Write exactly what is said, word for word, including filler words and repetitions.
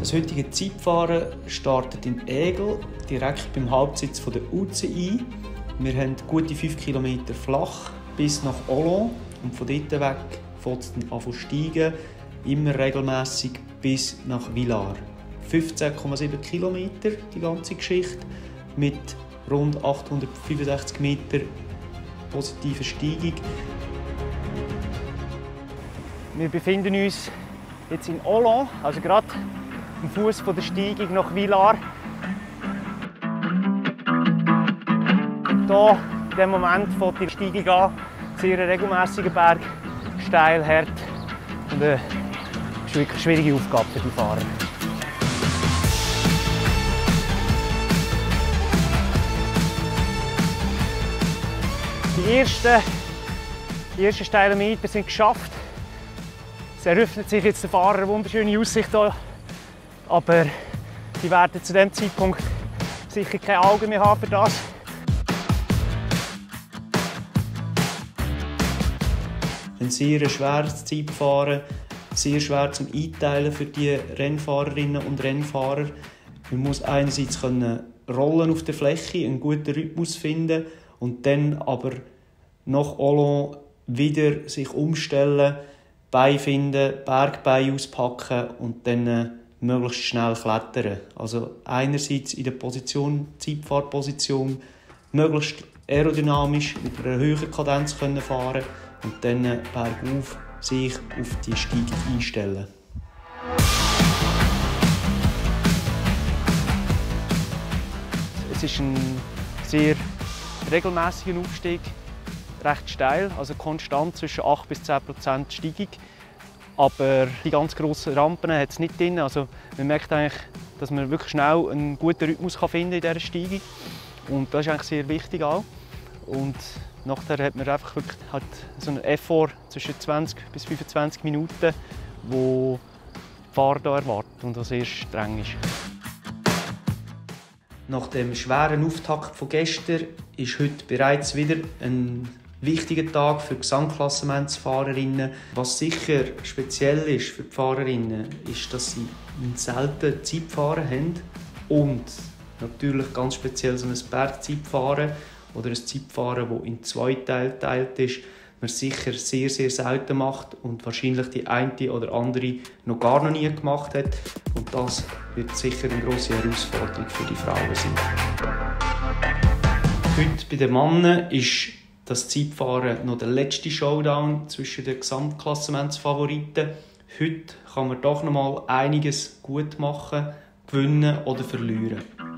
Das heutige Zeitfahren startet in Aigle, direkt beim Hauptsitz der U C I. Wir haben gute fünf Kilometer flach bis nach Oloron und von dort weg fängt es dann an zu steigen, immer regelmässig bis nach Villars. fünfzehn Komma sieben Kilometer die ganze Geschichte mit rund achthundertfünfundsechzig Meter positiver Steigung. Wir befinden uns jetzt in Oloron, also gerade am Fuß der Steigung nach Villars. Hier, in diesem Moment, fängt die Steigung an. Sehr regelmäßiger Berg, steil, hart und eine wirklich schwierige Aufgabe für die Fahrer. Die ersten, die ersten steilen Meter sind geschafft. Es eröffnet sich jetzt der Fahrer eine wunderschöne Aussicht hier. Aber die werden zu diesem Zeitpunkt sicher keine Augen mehr haben für das. Ein sehr schweres Zeitfahren, sehr schwer zum Einteilen für die Rennfahrerinnen und Rennfahrer. Man muss einerseits können rollen auf der Fläche, einen guten Rhythmus finden und dann aber nach Oloron wieder sich umstellen, Beine finden, Bergbeine auspacken und dann äh, möglichst schnell klettern. Also einerseits in der Position, Zeitfahrposition, möglichst aerodynamisch mit einer höheren Kadenz können fahren und dann äh, bergauf sich auf die Steigung einstellen. Es ist ein sehr regelmäßiger Aufstieg, recht steil, also konstant zwischen acht bis zehn Prozent Steigung. Aber die ganz grossen Rampen hat es nicht drin. Also man merkt eigentlich, dass man wirklich schnell einen guten Rhythmus finden kann in dieser Steigung. Und das ist eigentlich sehr wichtig auch. Und nachher hat man einfach wirklich halt so einen Effort zwischen zwanzig bis fünfundzwanzig Minuten, wo die Fahrer hier erwartet und das sehr streng ist. Nach dem schweren Auftakt von gestern ist heute bereits wieder ein wichtiger Tag für Gesamtklassementsfahrerinnen. Was sicher speziell ist für die Fahrerinnen, ist, dass sie selten Zeitfahren haben und natürlich ganz speziell so ein Bergzeitfahren oder ein Zeitfahren, das in zwei Teile geteilt ist, man sicher sehr, sehr selten macht und wahrscheinlich die eine oder andere noch gar noch nie gemacht hat. Und das wird sicher eine grosse Herausforderung für die Frauen sein. Heute bei den Männern ist das Zeitfahren noch der letzte Showdown zwischen den Gesamtklassementsfavoriten. Heute kann man doch noch mal einiges gut machen, gewinnen oder verlieren.